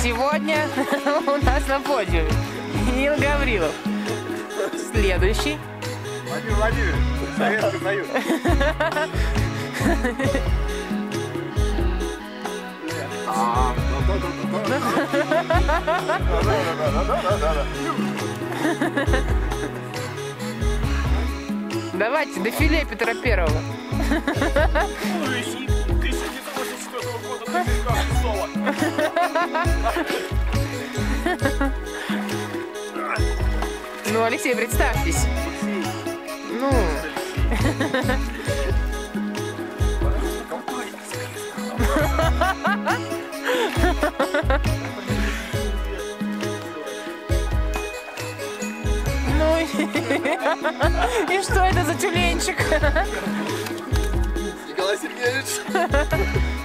Сегодня у нас на подиуме Ил Гаврилов. Следующий. Владимир, Советский Союз. Давайте, дефиле Петра Первого. 1984 года Ростова. Ну, Алексей, представьтесь. Ну. Ну и что это за тюленчик? Николай Сергеевич.